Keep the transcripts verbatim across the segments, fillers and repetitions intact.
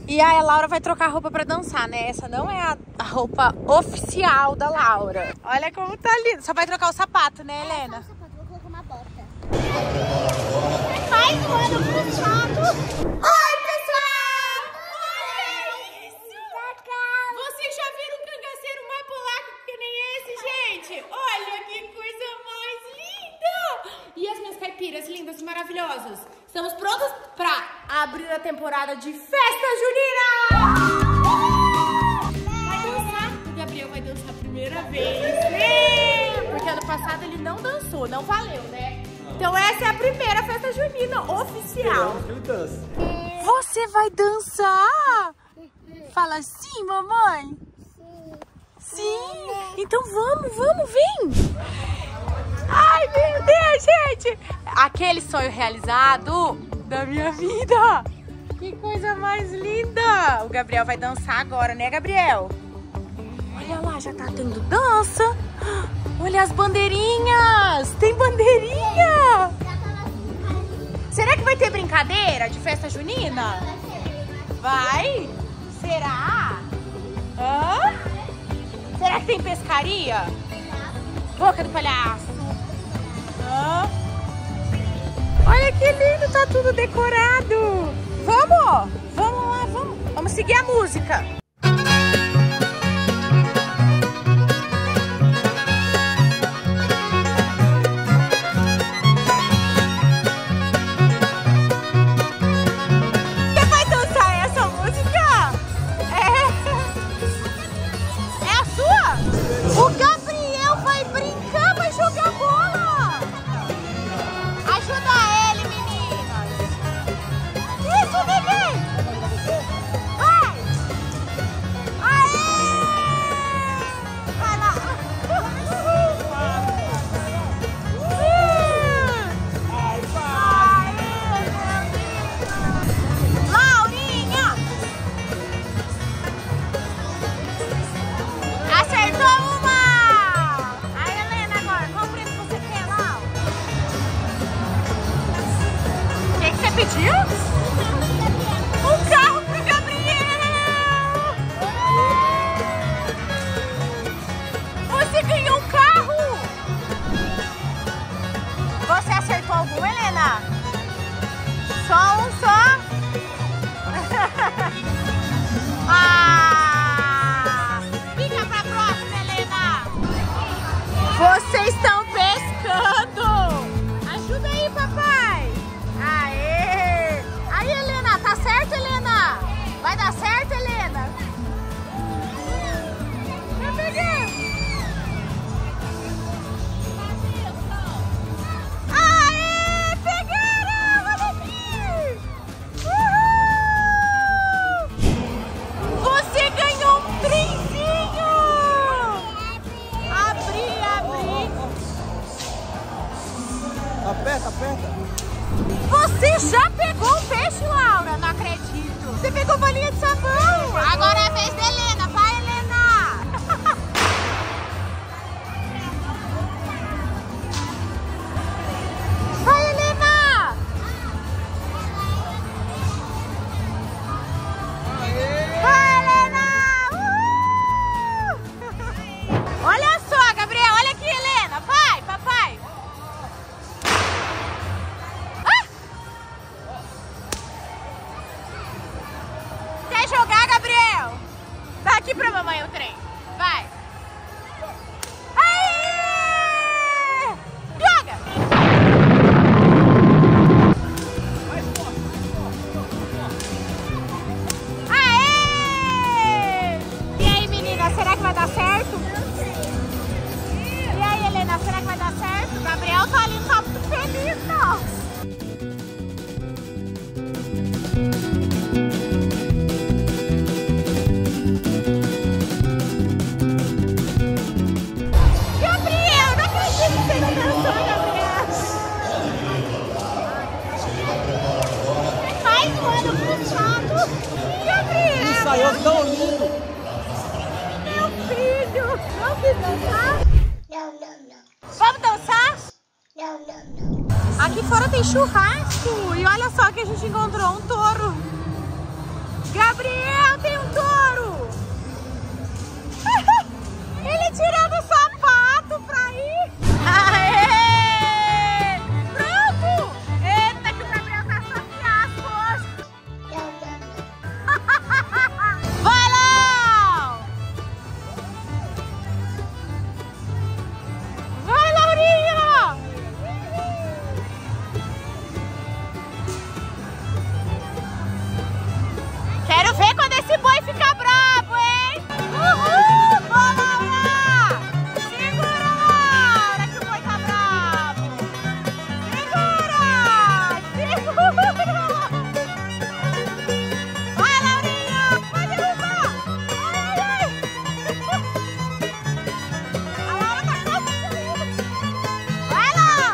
E aí a Laura vai trocar a roupa pra dançar, né? Essa não é a, a roupa oficial da Laura. Olha como tá lindo. Só vai trocar o sapato, né, Helena? É, só o sapato. Vou colocar uma bota. Mais um ano puxado. Oi, pessoal! Olha isso! Vocês já viram um cangaceiro mais polaco que nem esse, gente? Olha que coisa mais linda! E as minhas caipiras lindas e maravilhosas? Estamos prontas pra abrir a temporada de festa junina! Vai dançar! O Gabriel vai dançar a primeira vez. Sim! Porque ano passado ele não dançou, não valeu, né? Então essa é a primeira festa junina oficial. Você vai dançar? Fala sim, mamãe. Sim. Sim. Então vamos, vamos, vem. Ai, meu Deus, gente. Aquele sonho realizado da minha vida. Que coisa mais linda. O Gabriel vai dançar agora, né, Gabriel? Olha lá, já tá tendo dança. Olha as bandeirinhas. Tem bandeirinha. Será que vai ter brincadeira de festa junina? Vai? Será? Hã? Será que tem pescaria? Boca do palhaço. Hã? Olha que lindo, tá tudo decorado. Vamos? Vamos lá, vamos. Vamos seguir a música. Pediu? Um carro pro Gabriel! Você ganhou um carro! Você acertou algum, Helena? Só um, só? Ah! Fica pra próxima, Helena! Vocês estão pescando! Ajuda aí, papai! Aê! Aí, Helena, tá certo, Helena? Vai dar certo, Helena? Eu peguei! Aê! Pegaram! Olha aqui! Uhul! Você ganhou um trenzinho! Abri, abri! Aperta, aperta! Você já pegou um peixe, Laura? Não acredito. Você pegou bolinha de sabão. Agora é a vez da Helena. Vai, Helena. Vai, Helena. Vai, Helena. Uhul. Olha só, Gabriel. Olha aqui, Helena. Vai, papai. Jogar, Gabriel? Dá aqui pra mamãe o trem. Vai. Aê! Joga! Aê! E aí, menina, será que vai dar certo? E aí, Helena, será que vai dar certo? O Gabriel tá ali, tá muito feliz, não? Ensaiou tão lindo! Meu filho! Vamos dançar? Não, não, não. Vamos dançar? Não, não, não. Aqui fora tem churrasco. E olha só que a gente encontrou um touro. Gabriel, tem um touro! Ele tirando o sapato pra ir! Aê! Pronto! Eita, que o Gabriel tá só fiasco hoje! Vai lá! Vai, Laurinha! Quero ver quando esse boi ficar bravo, hein? Uhul! Boa, Laura! Segura, Laura, que o boi tá bravo! Segura! Segura! Vai, Laurinha! Vai derrubar! Ai, ai, ai! A Laura tá quase caindo! Vai,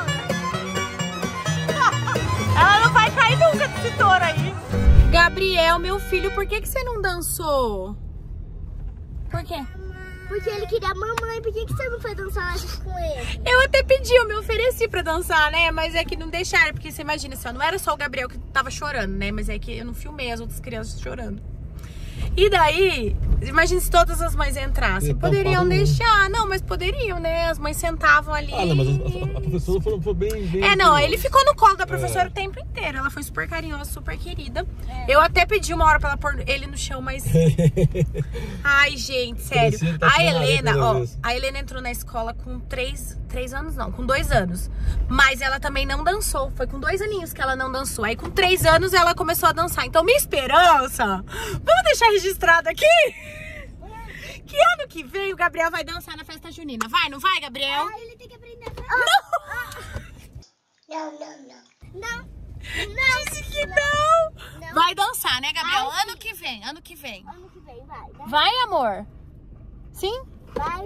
Laura! Ela não vai cair nunca desse touro aí! Gabriel, meu filho, por que que você não dançou? Por quê? Porque ele queria a mamãe. Por que que você não foi dançar junto com ele? Eu até pedi, eu me ofereci pra dançar, né? Mas é que não deixaram, porque você imagina só, não era só o Gabriel que tava chorando, né? Mas é que eu não filmei as outras crianças chorando. E daí, imagina se todas as mães entrassem. Então, poderiam pode... deixar. Não, mas poderiam, né? As mães sentavam ali. Ah, não, mas a, a professora foi, foi bem, bem... É, não, ele ficou no colo da professora é. o tempo inteiro. Ela foi super carinhosa, super querida. É. Eu até pedi uma hora pra ela pôr ele no chão, mas... Ai, gente, sério. Tá a Helena, ó, vez. a Helena entrou na escola com três, três anos, não, com dois anos. Mas ela também não dançou. Foi com dois aninhos que ela não dançou. Aí com três anos ela começou a dançar. Então, minha esperança... Vamos deixar registrado aqui? Que ano que vem o Gabriel vai dançar na festa junina? Vai, não vai, Gabriel? Ah, ele tem que aprender a dançar. Não! Não, não, não. Não. Não. Disse que não. não. Vai dançar, né, Gabriel? Ai, ano que vem, ano que vem. Ano que vem, vai. Vai, vai amor? Sim? Vai.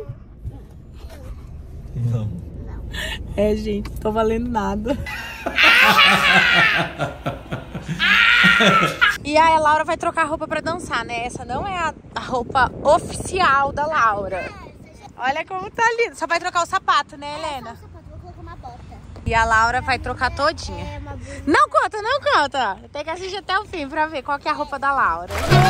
Não. Não. É, gente, tô valendo nada. E aí a Laura vai trocar a roupa pra dançar, né? Essa não é a, a roupa oficial da Laura. Olha como tá lindo. Só vai trocar o sapato, né, Helena? É, só o sapato, vou colocar uma bota. E a Laura vai trocar todinha. É, uma não conta, não conta. Tem que assistir até o fim pra ver qual que é a roupa da Laura.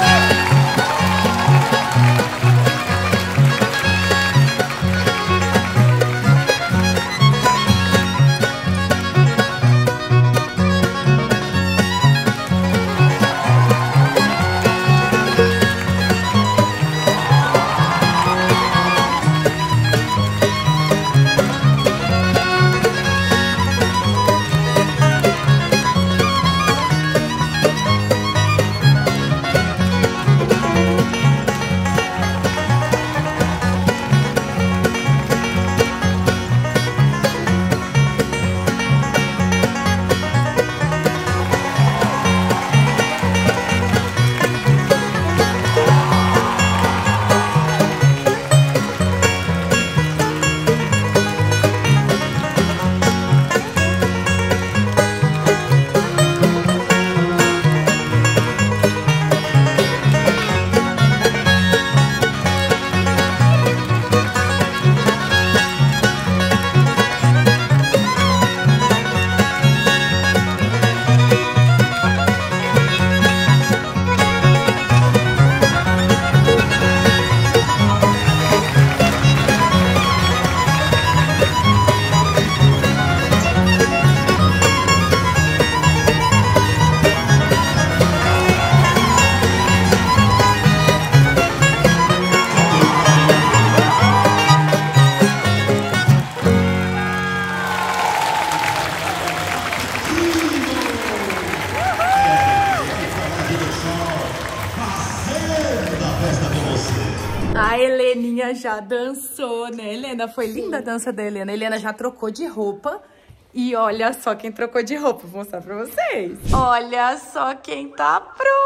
A Heleninha já dançou, né, Helena? Foi linda a dança da Helena. A Helena já trocou de roupa. E olha só quem trocou de roupa. Vou mostrar pra vocês. Olha só quem tá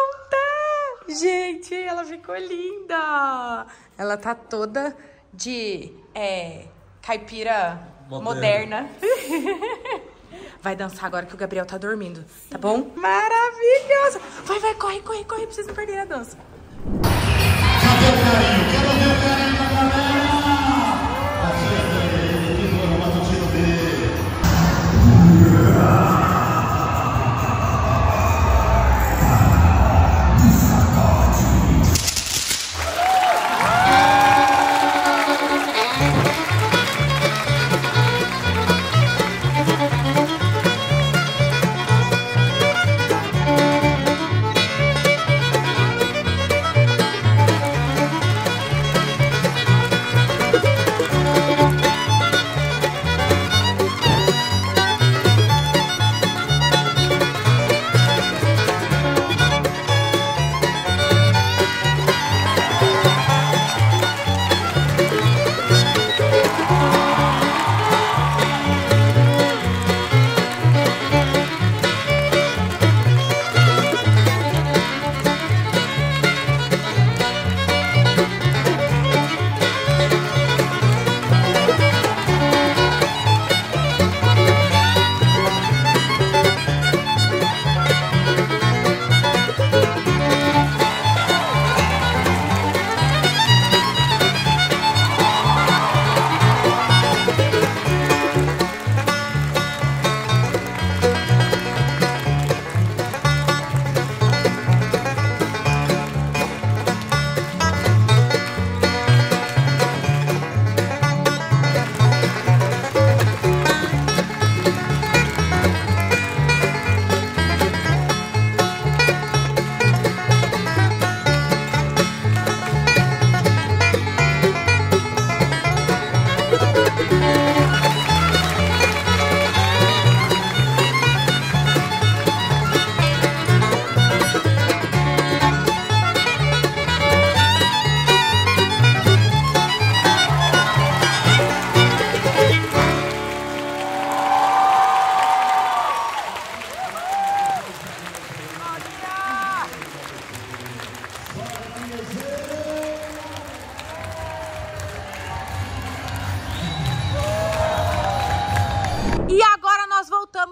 pronta. Gente, ela ficou linda. Ela tá toda de é, caipira moderna. moderna. Vai dançar agora que o Gabriel tá dormindo, tá bom? Maravilhosa! Vai, vai, corre, corre, corre, pra vocês não perderem a dança. Cadê o carinho? Quero ver o carinho da galera!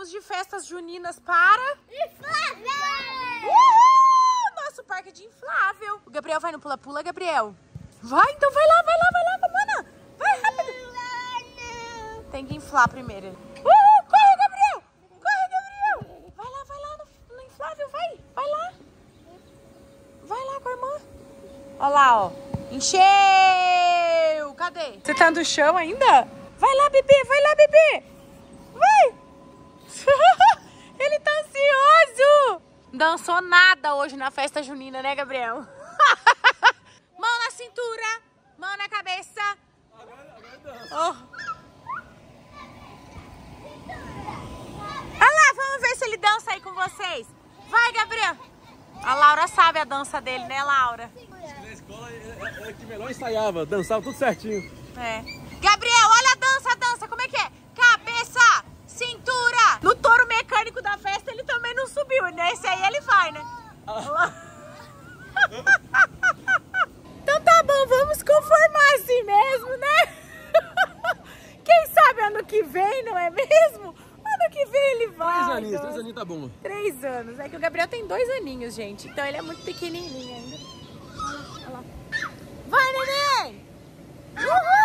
Chegamos de festas juninas para... Inflável! Uhul! Nosso parque de inflável. O Gabriel vai no pula-pula, Gabriel? Vai, então vai lá, vai lá, vai lá, Mamana. Vai rápido. Tem que inflar primeiro. Uhul! Corre, Gabriel! Corre, Gabriel! Vai lá, vai lá no, no inflável, vai. Vai lá. Vai lá com a irmã. Olha lá, ó. Encheu! Cadê? Você tá no chão ainda? Vai lá, bebê, vai lá, bebê. Vai! Ele tá ansioso! Não dançou nada hoje na festa junina, né, Gabriel? Mão na cintura, mão na cabeça. Oh. Olha lá, vamos ver se ele dança aí com vocês. Vai, Gabriel. A Laura sabe a dança dele, né, Laura? Na escola era que melhor ensaiava, dançava tudo certinho. É. Gabriel, olha a dança, a dança, como é que é? Cabeça, cintura. No touro mecânico da festa ele também não subiu, né? Esse aí ele vai, né? Ah. Então tá bom, vamos conformar assim mesmo, né? Quem sabe ano que vem, não é mesmo? Ano que vem ele vai. Três aninhos, três aninhos tá bom. Três anos. É que o Gabriel tem dois aninhos, gente. Então ele é muito pequenininho ainda. Olha lá, olha lá. Vai, neném! Uhul!